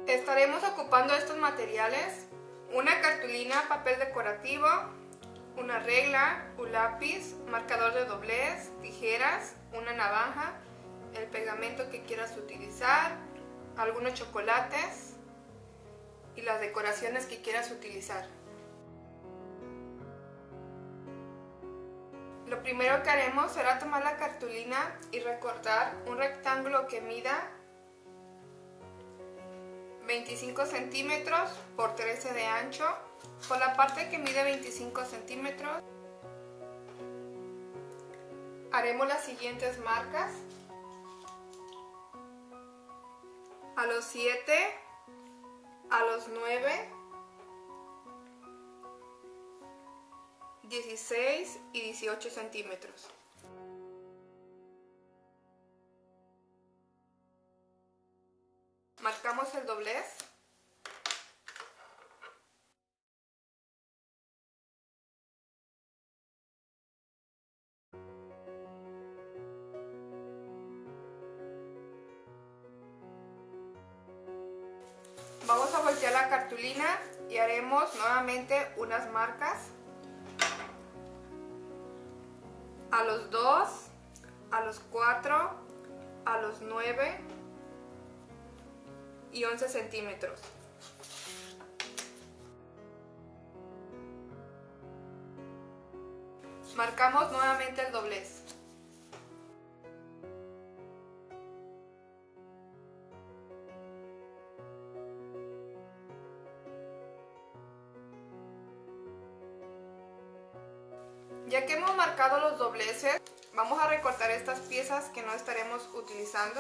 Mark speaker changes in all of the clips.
Speaker 1: Estaremos ocupando estos materiales: una cartulina, papel decorativo, una regla, un lápiz, marcador de doblez, tijeras, una navaja, el pegamento que quieras utilizar, algunos chocolates y las decoraciones que quieras utilizar. Lo primero que haremos será tomar la cartulina y recortar un rectángulo que mida 25 centímetros por 13 de ancho. Por la parte que mide 25 centímetros haremos las siguientes marcas: a los 7, a los 9, 16 y 18 centímetros. Marcamos el doblez. Vamos a voltear la cartulina y haremos nuevamente unas marcas a los 2, a los 4, a los 9 y 11 centímetros. Marcamos nuevamente el doblez. Ya que hemos marcado los dobleces, vamos a recortar estas piezas que no estaremos utilizando.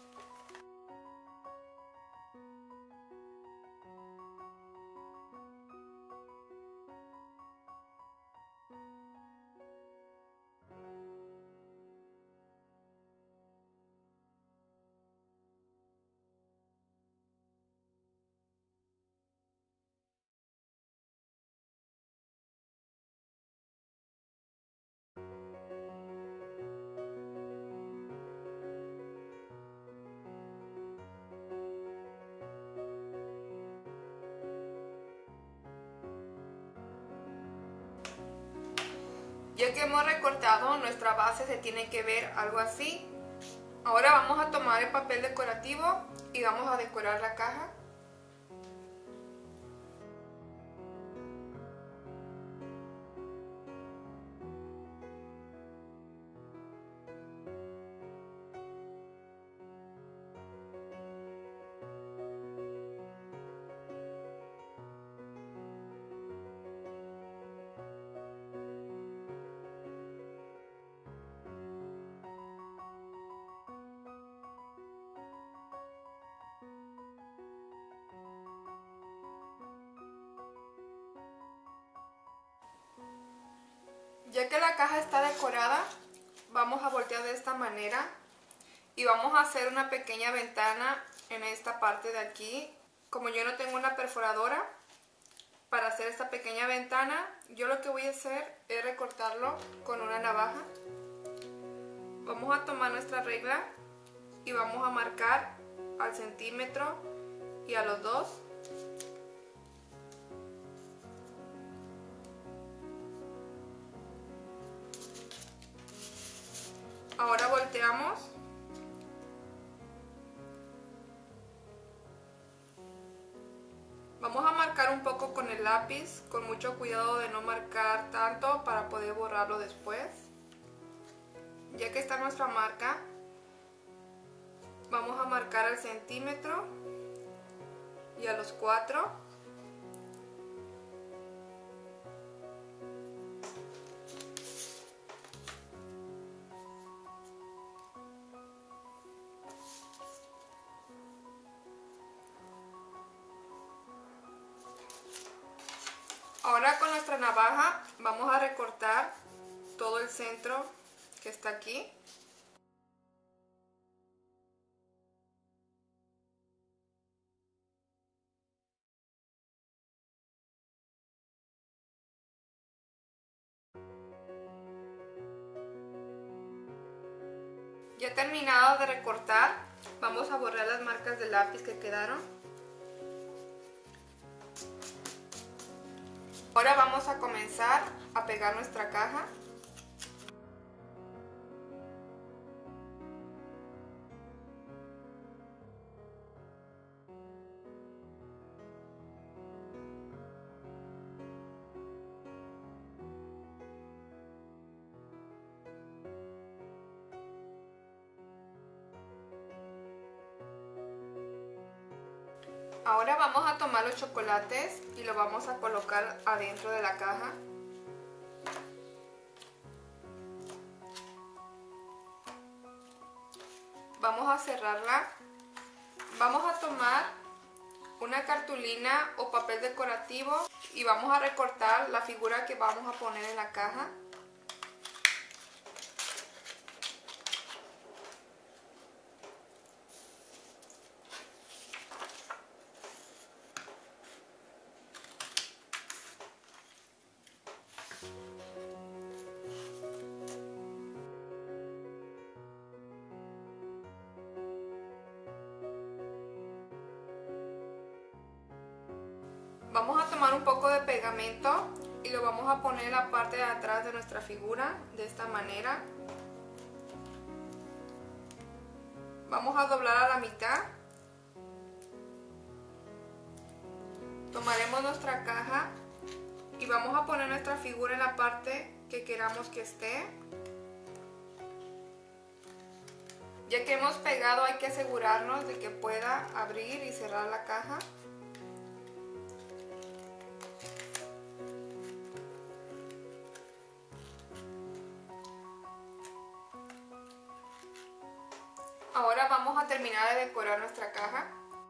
Speaker 1: Ya que hemos recortado, nuestra base se tiene que ver algo así. Ahora vamos a tomar el papel decorativo y vamos a decorar la caja. Ya que la caja está decorada, vamos a voltear de esta manera y vamos a hacer una pequeña ventana en esta parte de aquí. Como yo no tengo una perforadora para hacer esta pequeña ventana, yo lo que voy a hacer es recortarlo con una navaja. Vamos a tomar nuestra regla y vamos a marcar al centímetro y a los 2. Ahora volteamos. Vamos a marcar un poco con el lápiz, con mucho cuidado de no marcar tanto para poder borrarlo después. Ya que está nuestra marca, vamos a marcar al centímetro y a los 4. Ahora con nuestra navaja vamos a recortar todo el centro que está aquí. Ya terminado de recortar, vamos a borrar las marcas de lápiz que quedaron. Ahora vamos a comenzar a pegar nuestra caja. Ahora vamos a tomar los chocolates y los vamos a colocar adentro de la caja. Vamos a cerrarla. Vamos a tomar una cartulina o papel decorativo y vamos a recortar la figura que vamos a poner en la caja. Vamos a tomar un poco de pegamento y lo vamos a poner en la parte de atrás de nuestra figura, de esta manera. Vamos a doblar a la mitad. Tomaremos nuestra caja y vamos a poner nuestra figura en la parte que queramos que esté. Ya que hemos pegado, hay que asegurarnos de que pueda abrir y cerrar la caja. Ahora vamos a terminar de decorar nuestra caja.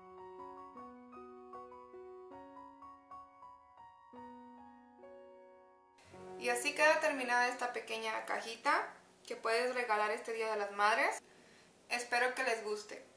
Speaker 1: Y así queda terminada esta pequeña cajita que puedes regalar este Día de las Madres. Espero que les guste.